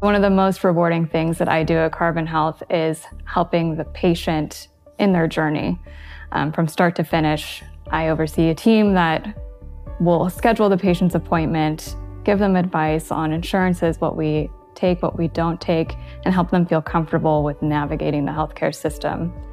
One of the most rewarding things that I do at Carbon Health is helping the patient in their journey. From start to finish, I oversee a team that will schedule the patient's appointment, give them advice on insurances, what we take, what we don't take, and help them feel comfortable with navigating the healthcare system.